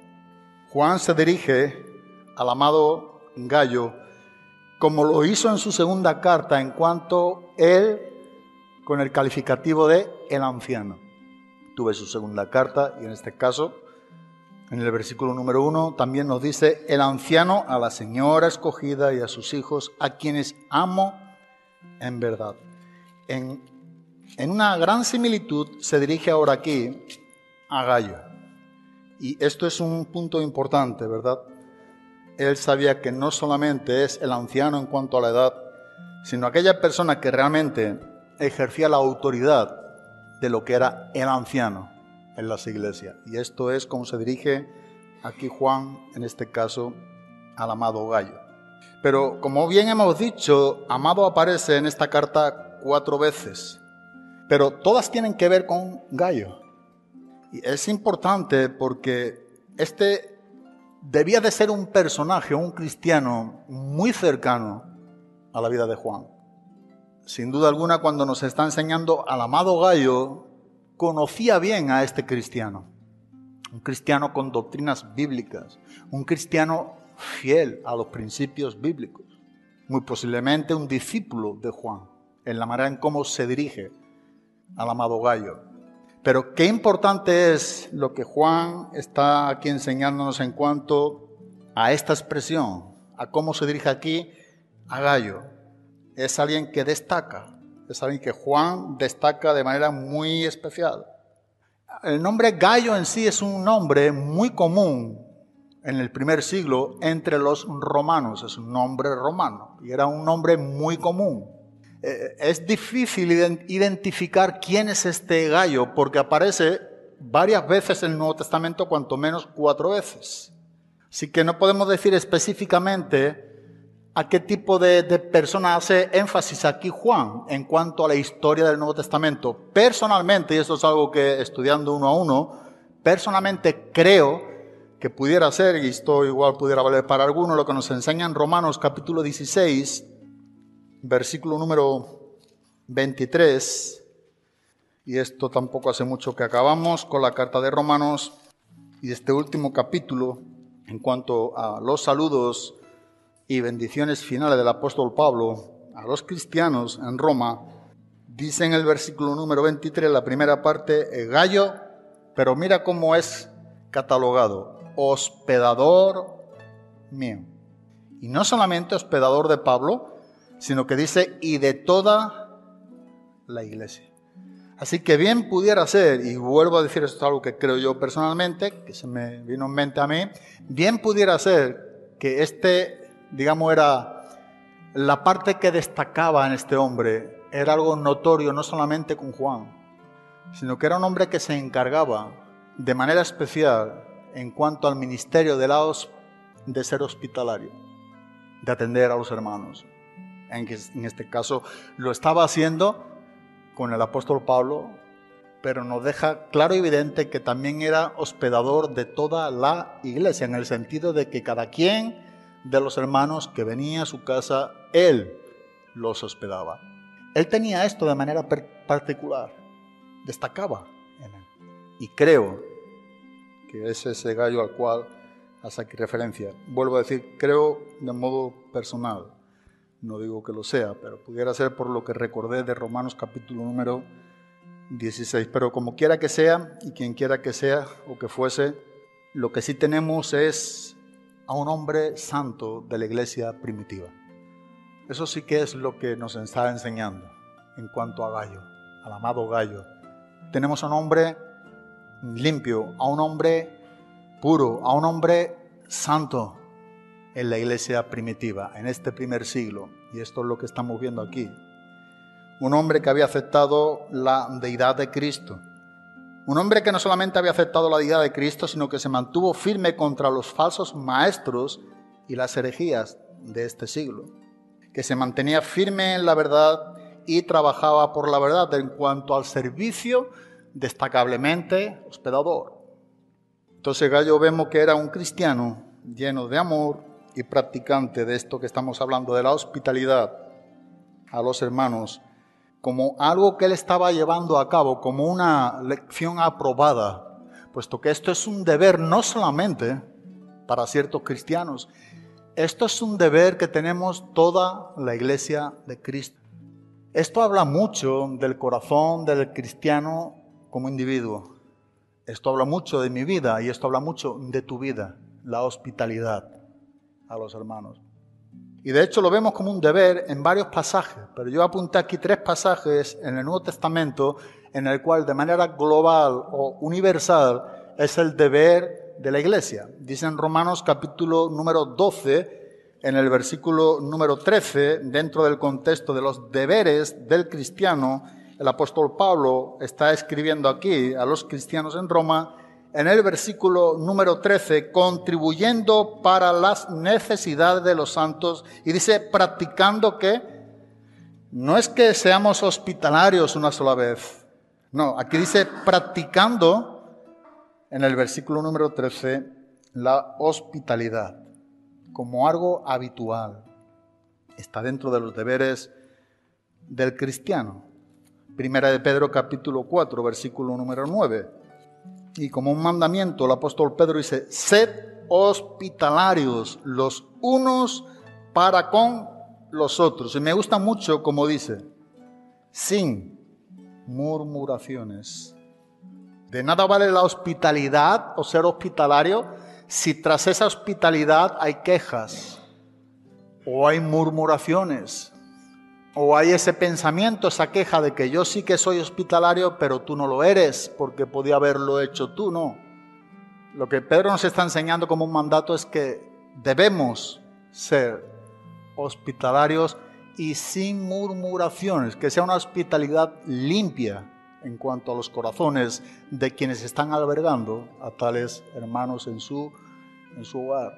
Juan se dirige al amado Gayo como lo hizo en su segunda carta, en cuanto él, con el calificativo de el anciano. Tuve su segunda carta, y en este caso, en el versículo número 1, también nos dice: el anciano a la señora escogida y a sus hijos, a quienes amo en verdad. En una gran similitud se dirige ahora aquí a Gayo. Y esto es un punto importante, ¿verdad? Él sabía que no solamente es el anciano en cuanto a la edad, sino aquella persona que realmente ejercía la autoridad de lo que era el anciano en las iglesias. Y esto es como se dirige aquí Juan, en este caso, al amado Gayo. Pero como bien hemos dicho, amado aparece en esta carta 4 veces, pero todas tienen que ver con Gayo. Y es importante porque este debía de ser un personaje, un cristiano muy cercano a la vida de Juan. Sin duda alguna, cuando nos está enseñando al amado Gayo, conocía bien a este cristiano. Un cristiano con doctrinas bíblicas, un cristiano fiel a los principios bíblicos. Muy posiblemente un discípulo de Juan, en la manera en cómo se dirige al amado Gayo. Pero qué importante es lo que Juan está aquí enseñándonos en cuanto a esta expresión, a cómo se dirige aquí a Gayo. Es alguien que destaca, es alguien que Juan destaca de manera muy especial. El nombre Gayo en sí es un nombre muy común en el primer siglo entre los romanos, es un nombre romano y era un nombre muy común. Es difícil identificar quién es este Gayo porque aparece varias veces en el Nuevo Testamento, cuanto menos 4 veces. Así que no podemos decir específicamente a qué tipo de persona hace énfasis aquí Juan en cuanto a la historia del Nuevo Testamento. Personalmente, y esto es algo que estudiando uno a uno, personalmente creo que pudiera ser, y esto igual pudiera valer para algunos, lo que nos enseña en Romanos capítulo 16, versículo número 23, y esto tampoco hace mucho que acabamos con la carta de Romanos, y este último capítulo, en cuanto a los saludos y bendiciones finales del apóstol Pablo a los cristianos en Roma, dice en el versículo número 23, la primera parte, Gayo, pero mira cómo es catalogado, hospedador mío. Y no solamente hospedador de Pablo, sino que dice, y de toda la iglesia. Así que bien pudiera ser, y vuelvo a decir, esto es algo que creo yo personalmente, que se me vino en mente a mí, bien pudiera ser que digamos, era la parte que destacaba en este hombre, era algo notorio no solamente con Juan, sino que era un hombre que se encargaba de manera especial en cuanto al ministerio de ser hospitalario, de atender a los hermanos. En este caso lo estaba haciendo con el apóstol Pablo, pero nos deja claro y evidente que también era hospedador de toda la iglesia, en el sentido de que cada quien de los hermanos que venía a su casa, él los hospedaba. Él tenía esto de manera particular, destacaba en él. Y creo que es ese Gayo al cual hace aquí referencia. Vuelvo a decir, creo de modo personal. No digo que lo sea, pero pudiera ser por lo que recordé de Romanos capítulo número 16. Pero como quiera que sea, y quien quiera que sea o que fuese, lo que sí tenemos es a un hombre santo de la iglesia primitiva. Eso sí que es lo que nos está enseñando en cuanto a Gayo. al amado Gallo. Tenemos a un hombre limpio, a un hombre puro, a un hombre santo en la iglesia primitiva, en este primer siglo. Y esto es lo que estamos viendo aquí. Un hombre que había aceptado la deidad de Cristo. Un hombre que no solamente había aceptado la deidad de Cristo, sino que se mantuvo firme contra los falsos maestros y las herejías de este siglo. Que se mantenía firme en la verdad y trabajaba por la verdad en cuanto al servicio destacablemente hospedador. Entonces Gallo vemos que era un cristiano lleno de amor y practicante de esto que estamos hablando, de la hospitalidad a los hermanos, como algo que él estaba llevando a cabo, como una lección aprobada, puesto que esto es un deber no solamente para ciertos cristianos, esto es un deber que tenemos toda la iglesia de Cristo. Esto habla mucho del corazón del cristiano como individuo. Esto habla mucho de mi vida y esto habla mucho de tu vida, la hospitalidad a los hermanos. Y de hecho lo vemos como un deber en varios pasajes, pero yo apunté aquí 3 pasajes en el Nuevo Testamento en el cual de manera global o universal es el deber de la iglesia. Dice en Romanos capítulo número 12, en el versículo número 13, dentro del contexto de los deberes del cristiano, el apóstol Pablo está escribiendo aquí a los cristianos en Roma, en el versículo número 13, contribuyendo para las necesidades de los santos, y dice, practicando que, no es que seamos hospitalarios una sola vez, no, aquí dice practicando, en el versículo número 13, la hospitalidad, como algo habitual, está dentro de los deberes del cristiano. Primera de Pedro capítulo 4, versículo número 9. Y como un mandamiento, el apóstol Pedro dice, sed hospitalarios los unos para con los otros. Y me gusta mucho como dice, sin murmuraciones. De nada vale la hospitalidad o ser hospitalario si tras esa hospitalidad hay quejas o hay murmuraciones. O hay ese pensamiento, esa queja de que yo sí que soy hospitalario, pero tú no lo eres, porque podía haberlo hecho tú, no. Lo que Pedro nos está enseñando como un mandato es que debemos ser hospitalarios y sin murmuraciones, que sea una hospitalidad limpia en cuanto a los corazones de quienes están albergando a tales hermanos en su hogar.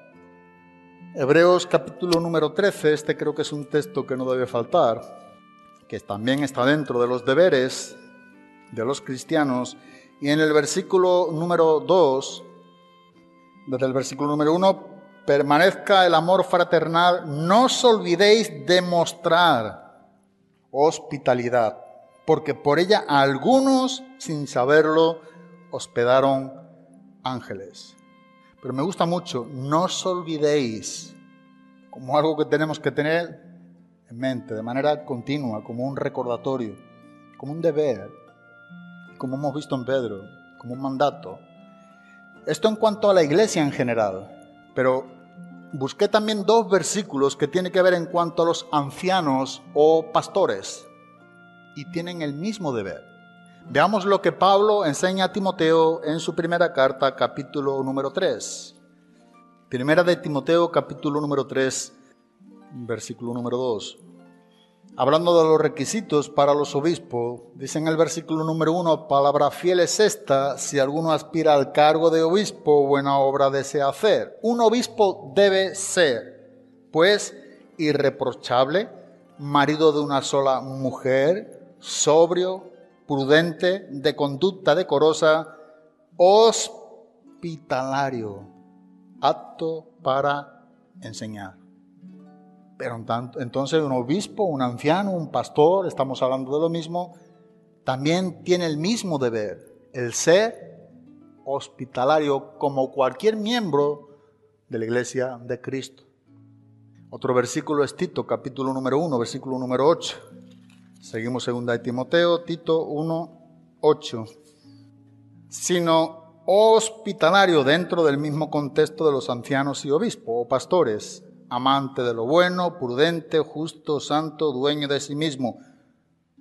Hebreos capítulo número 13, este creo que es un texto que no debe faltar, que también está dentro de los deberes de los cristianos, y en el versículo número 2, desde el versículo número 1, permanezca el amor fraternal, no os olvidéis de mostrar hospitalidad, porque por ella algunos, sin saberlo, hospedaron ángeles. Pero me gusta mucho, no os olvidéis, como algo que tenemos que tener en mente de manera continua, como un recordatorio, como un deber, como hemos visto en Pedro, como un mandato. Esto en cuanto a la iglesia en general, pero busqué también 2 versículos que tienen que ver en cuanto a los ancianos o pastores, y tienen el mismo deber. Veamos lo que Pablo enseña a Timoteo en su primera carta, capítulo número 3. Primera de Timoteo, capítulo número 3, versículo número 2. Hablando de los requisitos para los obispos, dice en el versículo número 1, palabra fiel es esta, si alguno aspira al cargo de obispo, buena obra desea hacer. Un obispo debe ser, pues, irreprochable, marido de una sola mujer, sobrio, prudente, de conducta decorosa, hospitalario, apto para enseñar. Pero entonces un obispo, un anciano, un pastor, estamos hablando de lo mismo, también tiene el mismo deber, el ser hospitalario como cualquier miembro de la iglesia de Cristo. Otro versículo es Tito, capítulo número 1, versículo número 8. Seguimos 2 de Timoteo, Tito 1:8. Sino hospitalario dentro del mismo contexto de los ancianos y obispos o pastores, amante de lo bueno, prudente, justo, santo, dueño de sí mismo.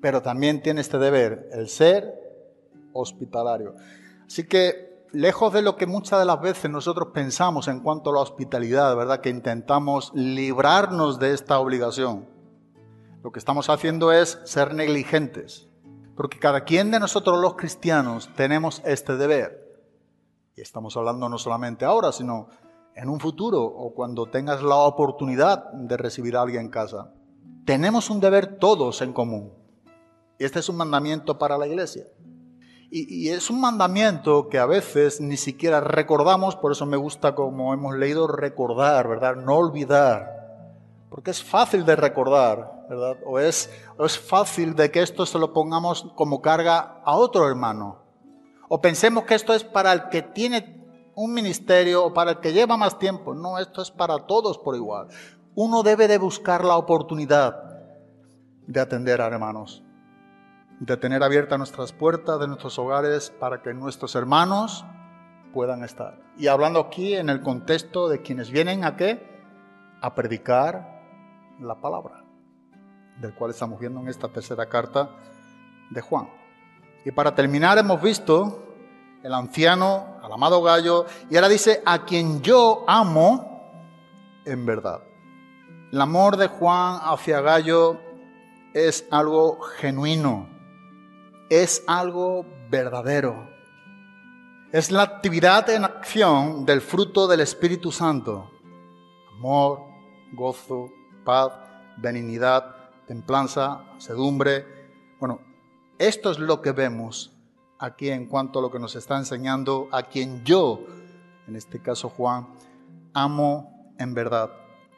pero también tiene este deber, el ser hospitalario. Así que, lejos de lo que muchas de las veces nosotros pensamos en cuanto a la hospitalidad, ¿verdad? Que intentamos librarnos de esta obligación, lo que estamos haciendo es ser negligentes, porque cada quien de nosotros los cristianos tenemos este deber. Y estamos hablando no solamente ahora, sino en un futuro o cuando tengas la oportunidad de recibir a alguien en casa. Tenemos un deber todos en común. Y este es un mandamiento para la iglesia. Y es un mandamiento que a veces ni siquiera recordamos, por eso me gusta, como hemos leído, recordar, ¿verdad? No olvidar. Porque es fácil de recordar, ¿verdad? O es fácil de que esto se lo pongamos como carga a otro hermano. O pensemos que esto es para el que tiene un ministerio o para el que lleva más tiempo. No, esto es para todos por igual. Uno debe de buscar la oportunidad de atender a hermanos, de tener abiertas nuestras puertas de nuestros hogares para que nuestros hermanos puedan estar. Y hablando aquí en el contexto de quienes vienen ¿a qué? A predicar la palabra, del cual estamos viendo en esta tercera carta de Juan. Y para terminar hemos visto el anciano, al amado Gayo, y ahora dice, a quien yo amo en verdad. El amor de Juan hacia Gayo es algo genuino, es algo verdadero. Es la actividad en acción del fruto del Espíritu Santo. Amor, gozo, paz, benignidad, templanza, sedumbre. Bueno, esto es lo que vemos aquí en cuanto a lo que nos está enseñando a quien yo, en este caso Juan, amo en verdad.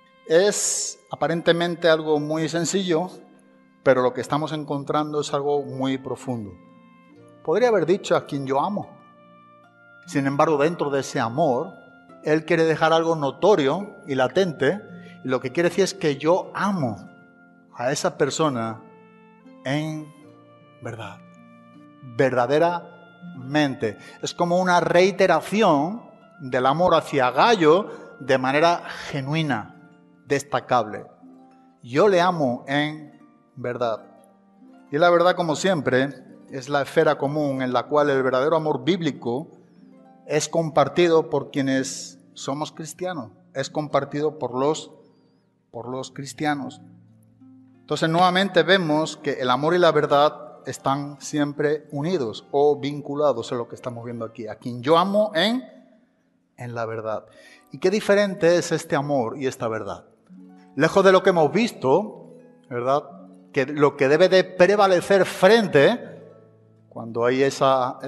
Es aparentemente algo muy sencillo, pero lo que estamos encontrando es algo muy profundo. Podría haber dicho a quien yo amo. Sin embargo, dentro de ese amor, él quiere dejar algo notorio y latente, y lo que quiere decir es que yo amo a esa persona en verdad, verdaderamente. Es como una reiteración del amor hacia Gayo de manera genuina, destacable. Yo le amo en verdad. Y la verdad, como siempre, es la esfera común en la cual el verdadero amor bíblico es compartido por quienes somos cristianos, es compartido por los cristianos. Entonces, nuevamente vemos que el amor y la verdad están siempre unidos o vinculados en lo que estamos viendo aquí. A quien yo amo en la verdad. ¿Y qué diferente es este amor y esta verdad? Lejos de lo que hemos visto, ¿verdad? Que lo que debe de prevalecer frente, cuando hay esa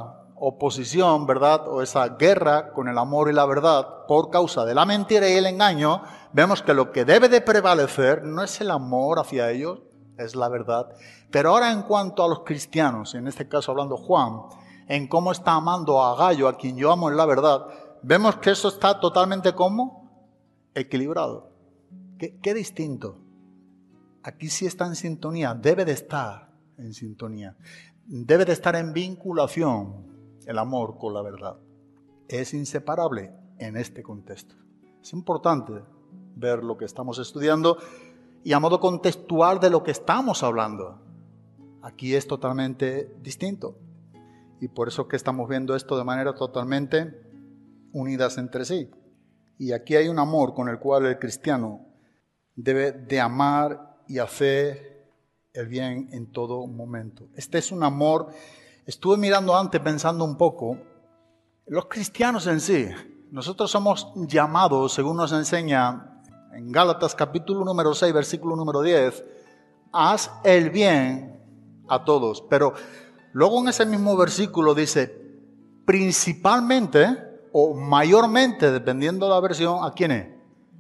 oposición, ¿verdad? O esa guerra con el amor y la verdad por causa de la mentira y el engaño, vemos que lo que debe de prevalecer no es el amor hacia ellos, es la verdad. Pero ahora en cuanto a los cristianos, en este caso hablando Juan, en cómo está amando a Gayo, a quien yo amo en la verdad, vemos que eso está totalmente ¿cómo? Equilibrado. ¿Qué distinto? Aquí sí está en sintonía, debe de estar en sintonía. Debe de estar en vinculación el amor con la verdad. Es inseparable en este contexto. Es importante ver lo que estamos estudiando y a modo contextual de lo que estamos hablando. Aquí es totalmente distinto. Y por eso que estamos viendo esto de manera totalmente unidas entre sí. Y aquí hay un amor con el cual el cristiano debe de amar y hacer el bien en todo momento. Este es un amor. Estuve mirando antes, pensando un poco, los cristianos en sí, nosotros somos llamados, según nos enseña en Gálatas capítulo número 6, versículo número 10, haz el bien a todos. Pero luego en ese mismo versículo dice, principalmente o mayormente, dependiendo de la versión, ¿a quiénes?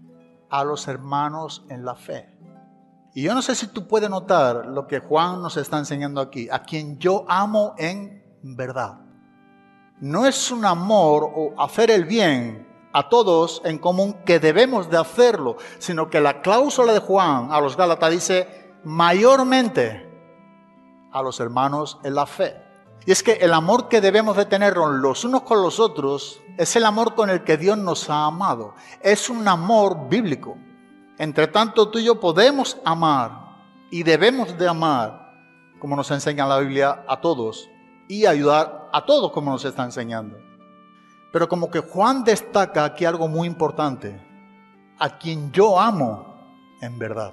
A los hermanos en la fe. Y yo no sé si tú puedes notar lo que Juan nos está enseñando aquí, a quien yo amo en verdad. No es un amor o hacer el bien a todos en común que debemos de hacerlo, sino que la cláusula de Juan a los Gálatas dice mayormente a los hermanos en la fe. Y es que el amor que debemos de tener los unos con los otros es el amor con el que Dios nos ha amado. Es un amor bíblico. Entre tanto, tú y yo podemos amar y debemos de amar como nos enseña la Biblia a todos, y ayudar a todos como nos está enseñando. Pero como que Juan destaca aquí algo muy importante: a quien yo amo en verdad.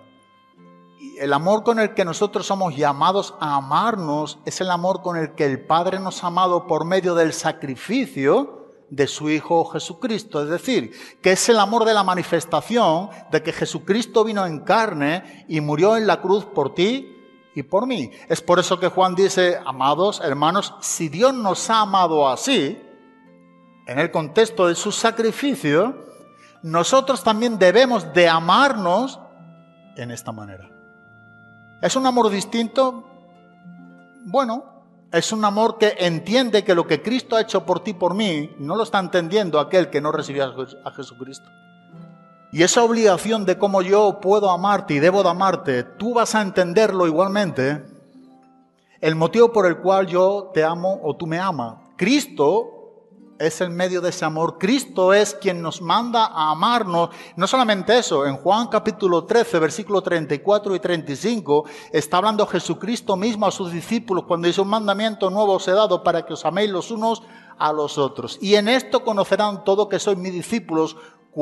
Y el amor con el que nosotros somos llamados a amarnos es el amor con el que el Padre nos ha amado por medio del sacrificio de su Hijo Jesucristo. Es decir, que es el amor de la manifestación de que Jesucristo vino en carne y murió en la cruz por ti y por mí. Es por eso que Juan dice: amados hermanos, si Dios nos ha amado así, en el contexto de su sacrificio, nosotros también debemos de amarnos en esta manera. ¿Es un amor distinto? Bueno, es un amor que entiende que lo que Cristo ha hecho por ti y por mí no lo está entendiendo aquel que no recibió a Jesucristo. Y esa obligación de cómo yo puedo amarte y debo de amarte, tú vas a entenderlo igualmente. El motivo por el cual yo te amo o tú me amas. Cristo es el medio de ese amor. Cristo es quien nos manda a amarnos. No solamente eso, en Juan capítulo 13, versículo 34 y 35, está hablando Jesucristo mismo a sus discípulos cuando dice: un mandamiento nuevo os he dado para que os améis los unos a los otros. Y en esto conocerán todos que sois mis discípulos,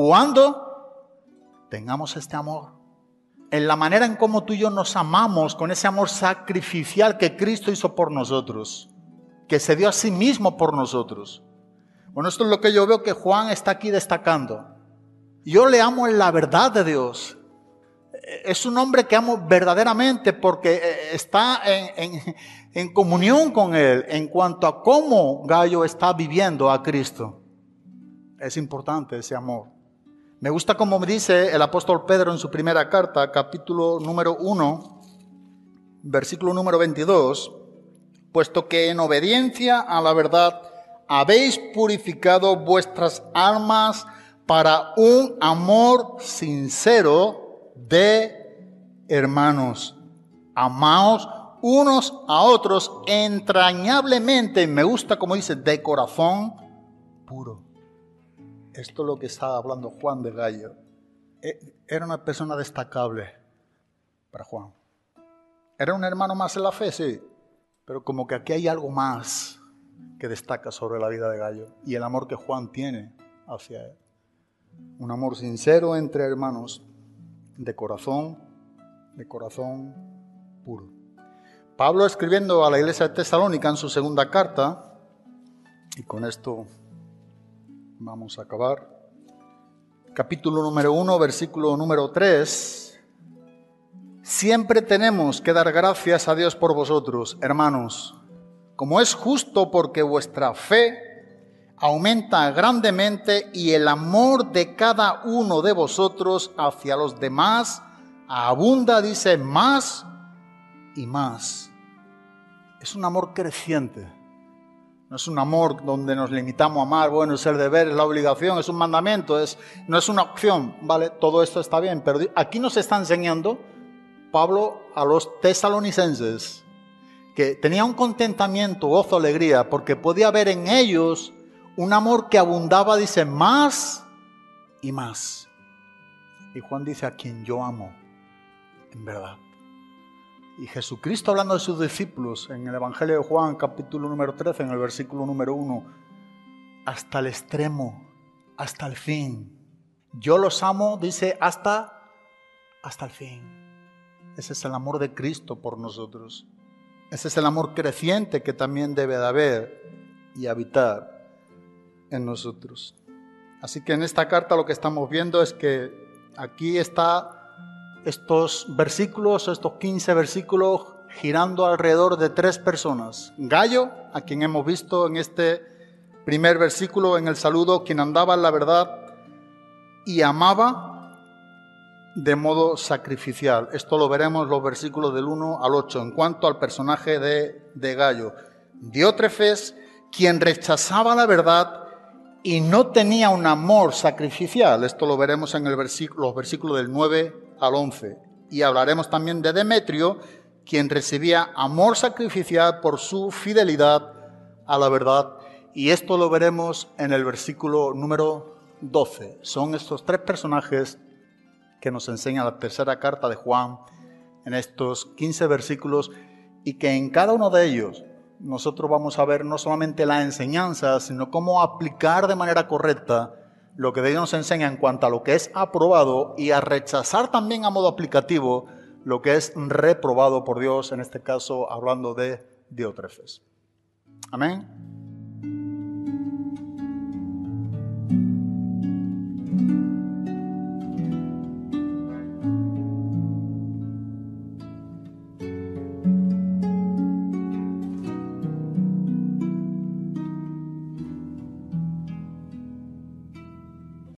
cuando tengamos este amor. En la manera en cómo tú y yo nos amamos, con ese amor sacrificial que Cristo hizo por nosotros, que se dio a sí mismo por nosotros. Bueno, esto es lo que yo veo que Juan está aquí destacando. Yo le amo en la verdad de Dios. Es un hombre que amo verdaderamente porque está en comunión con Él en cuanto a cómo Gallo está viviendo a Cristo. Es importante ese amor. Me gusta como me dice el apóstol Pedro en su primera carta, capítulo número 1, versículo número 22, puesto que en obediencia a la verdad habéis purificado vuestras almas para un amor sincero de hermanos. Amaos unos a otros entrañablemente. Me gusta como dice, de corazón puro. Esto es lo que estaba hablando Juan de Gallo. Era una persona destacable para Juan. Era un hermano más en la fe, sí. Pero como que aquí hay algo más que destaca sobre la vida de Gallo y el amor que Juan tiene hacia él. Un amor sincero entre hermanos, de corazón puro. Pablo, escribiendo a la iglesia de Tesalónica en su segunda carta, y con esto vamos a acabar, capítulo número 1, versículo número 3, siempre tenemos que dar gracias a Dios por vosotros, hermanos, como es justo, porque vuestra fe aumenta grandemente y el amor de cada uno de vosotros hacia los demás abunda, dice, más y más. Es un amor creciente. No es un amor donde nos limitamos a amar, bueno, es el deber, es la obligación, es un mandamiento, no es una opción, ¿vale? Todo esto está bien, pero aquí nos está enseñando Pablo a los tesalonicenses que tenía un contentamiento, gozo, alegría, porque podía ver en ellos un amor que abundaba, dice, más y más. Y Juan dice: a quien yo amo, en verdad. Y Jesucristo, hablando de sus discípulos en el Evangelio de Juan, capítulo número 13, en el versículo número 1, hasta el extremo, hasta el fin. Yo los amo, dice, hasta el fin. Ese es el amor de Cristo por nosotros. Ese es el amor creciente que también debe de haber y habitar en nosotros. Así que en esta carta lo que estamos viendo es que aquí está estos versículos, estos 15 versículos, girando alrededor de 3 personas. Gallo, a quien hemos visto en este primer versículo, en el saludo, quien andaba en la verdad y amaba de modo sacrificial. Esto lo veremos en los versículos del 1 al 8. En cuanto al personaje de Gallo, Diótrefes, quien rechazaba la verdad y no tenía un amor sacrificial. Esto lo veremos en los versículos del 9 al 11. Y hablaremos también de Demetrio, quien recibía amor sacrificial por su fidelidad a la verdad. Y esto lo veremos en el versículo número 12. Son estos 3 personajes que nos enseña la tercera carta de Juan en estos 15 versículos y que en cada uno de ellos nosotros vamos a ver no solamente la enseñanza, sino cómo aplicar de manera correcta lo que Dios nos enseña en cuanto a lo que es aprobado y a rechazar también a modo aplicativo lo que es reprobado por Dios, en este caso hablando de Diótrefes. Amén.